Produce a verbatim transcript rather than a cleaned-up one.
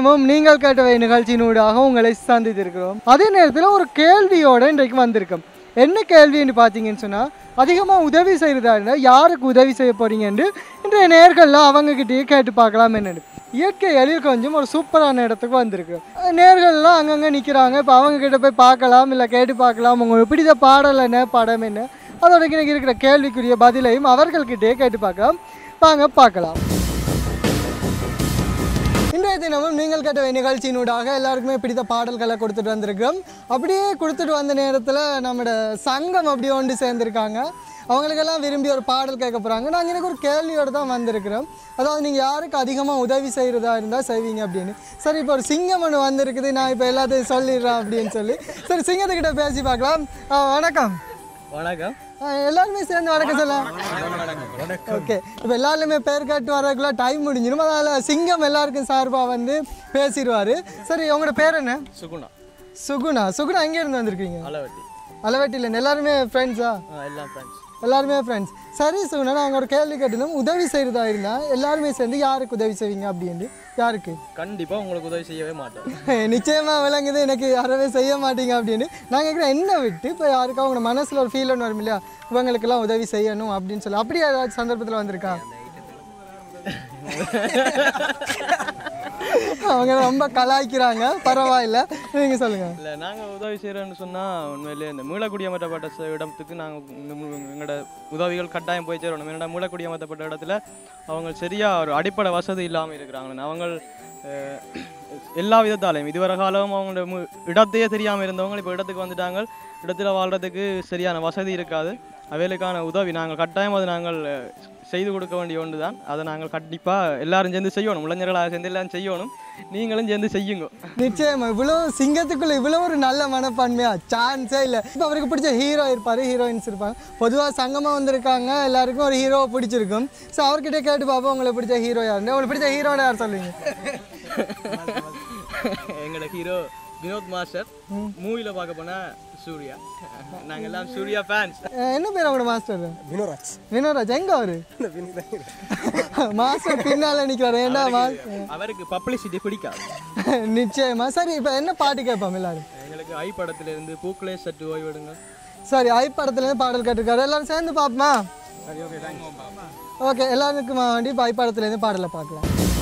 தினமும் நீங்கள் கேட்டவை நிகழ்ச்சியினூடாக உங்களை சந்தித்திருக்கிறோம். அதே நேரத்தில் ஒரு கேள்வியோடு இன்றைக்கு வந்திருக்கோம். என்ன கேள்வின்னு பார்த்தீங்கன்னு சொன்னால், அதிகமாக உதவி செய்கிறதா இருந்தால் யாருக்கு உதவி செய்ய போகிறீங்கன்னு இன்றைய நேர்கள்லாம் அவங்கக்கிட்டேயே கேட்டு பார்க்கலாம். என்னென்னு இயற்கை எழில் கொஞ்சம் ஒரு சூப்பரான இடத்துக்கு வந்திருக்கு. நேர்கள்லாம் அங்கங்கே நிற்கிறாங்க. இப்போ அவங்கக்கிட்ட போய் பார்க்கலாம், இல்லை கேட்டு பார்க்கலாம் உங்களுக்கு பிடித்த பாடல் என்ன, படம் என்ன, அதோட இன்னைக்கு இருக்கிற கேள்விக்குரிய பதிலையும் அவர்கள்கிட்டயே கேட்டு பார்க்கலாம். வாங்க பார்க்கலாம். இன்றைய தினமும் நீங்கள் கேட்ட நிகழ்ச்சியினூடாக எல்லாருக்குமே பிடித்த பாடல்களை கொடுத்துட்டு வந்திருக்கோம். அப்படியே கொடுத்துட்டு வந்த நேரத்தில் நம்மளோட சங்கம் அப்படியே ஒன்று சேர்ந்துருக்காங்க. அவங்களுக்கெல்லாம் விரும்பி ஒரு பாடல் கேட்க போகிறாங்க. நாங்கள் எனக்கு ஒரு கேள்வியோடு தான் வந்திருக்கிறோம். அதாவது நீங்கள் யாருக்கு அதிகமாக உதவி செய்கிறதா இருந்தால் செய்வீங்க அப்படின்னு. சரி, இப்போ ஒரு சிங்கம் ஒன்று வந்திருக்குது, நான் இப்போ எல்லாத்தையும் சொல்லிடுறேன் அப்படின்னு சொல்லி. சரி, சிங்கத்துக்கிட்ட பேசி பார்க்கலாம். வணக்கம். வணக்கம். எல்லாருமே சேர்ந்து வணக்கம் சொல்லலாம். ஓகே, இப்போ எல்லாருமே பேர் கேட்டு வரக்குள்ள டைம் முடிஞ்சிடும். அதனால் சிங்கம் எல்லாருக்கும் சார்பாக வந்து பேசிடுவார். சரி, உங்களோட பேர் என்ன? சுகுணா. சுகுணா. சுகுணா எங்கே இருந்து வந்திருக்கீங்க? அளவட்டி. அளவட்டியில். எல்லாருமே ஃப்ரெண்ட்ஸா? எல்லாம் ஃப்ரெண்ட்ஸ். எல்லாருமே ஃப்ரெண்ட்ஸ். சரி சுகுணா, நாங்கள் ஒரு கேள்வி கேட்டிருந்தோம். உதவி செய்கிறதா இருந்தால் எல்லாருமே சேர்ந்து யாருக்கு உதவி செய்வீங்க அப்படின்னு. யாருக்கு? கண்டிப்பாக உங்களுக்கு உதவி செய்யவே மாட்டோம். நிச்சயமாக விளங்குது, எனக்கு யாரவே செய்ய மாட்டீங்க அப்படின்னு. நாங்கள் கேட்குறேன், என்ன விட்டு இப்போ யாருக்கா உங்களோட மனசில் ஒரு ஃபீல் ஒன்று வரும் இல்லையா, இவங்களுக்கெல்லாம் உதவி செய்யணும் அப்படின்னு சொல்லி, அப்படியே ஏதாச்சும் சந்தர்ப்பத்தில் வந்திருக்கா? அவங்க ரொம்ப கலாய்க்கிறாங்க, பரவாயில்ல, நீங்கள் சொல்லுங்கள். இல்லை, நாங்கள் உதவி செய்கிறோன்னு சொன்னால் உண்மையிலே இந்த மீளக்குடியமற்றப்பட்ட இடத்துக்கு நாங்கள் எங்களோட உதவிகள் கட்டாயம் போய் சேரணும். என்னோட மீளக்குடியமற்றப்பட்ட இடத்துல அவங்க சரியாக ஒரு அடிப்படை வசதி இல்லாமல் இருக்கிறாங்க. அவங்க எல்லா விதத்தாலையும் இதுவரை காலம் அவங்களோட இடத்தையே தெரியாமல் இருந்தவங்க இப்போ இடத்துக்கு வந்துட்டாங்க. இடத்துல வாழ்கிறதுக்கு சரியான வசதி இருக்காது. அவைகளுக்கான உதவி நாங்கள் கட்டாயம் அதை நாங்கள் செய்து கொடுக்க வேண்டிய ஒன்று தான். அதை நாங்கள் கண்டிப்பாக எல்லாரும் சேர்ந்து செய்யணும். இளைஞர்களாக சேர்ந்து எல்லாம் செய்யணும். நீங்களும் சேர்ந்து செய்யுங்க. நிச்சயமா. இவ்வளோ சிங்கத்துக்குள்ள இவ்வளோ ஒரு நல்ல மனப்பான்மையா சான்ஸே இல்லை. இப்போ அவருக்கு பிடிச்ச ஹீரோ இருப்பார், ஹீரோயின்ஸ் இருப்பாங்க. பொதுவாக சங்கமாக வந்திருக்காங்க, எல்லாருக்கும் ஒரு ஹீரோவை பிடிச்சிருக்கும். ஸோ அவர்கிட்ட கேட்டு பார்ப்போம், உங்களுக்கு பிடிச்ச ஹீரோ யாருன்னு. உங்களுக்கு பிடிச்ச ஹீரோட யார் சொல்லுவீங்க? எங்களோட ஹீரோ வினோத் மாஸ்டர். மூவியில் பார்க்க போனால் சூர்யா. நாங்கள் எல்லாம் சூர்யா ஃபேன்ஸ். என்ன பேர் அவங்களோட மாஸ்டர்? வினோராஜ். வினோராஜ் எங்க அவரு? மாஸ்டர் பின்னால நிற்கிறாரு. ஏண்டா அவருக்கு பப்ளிசிட்டி பிடிக்காது. நிச்சயமா. சரி, இப்போ என்ன பாட்டு கேட்போம் எல்லாரும்? எங்களுக்கு ஐ படத்திலிருந்து பூக்களே சற்று ஓய்விடுங்க. சரி, ஐ படத்துலேருந்து பாடல் கேட்டிருக்காரு. எல்லாரும் சேர்ந்து பார்ப்போமா? ஓகே, எல்லாருக்குமா வேண்டி இப்போ ஐ படத்துலேருந்து பாடலை பார்க்கலாம்.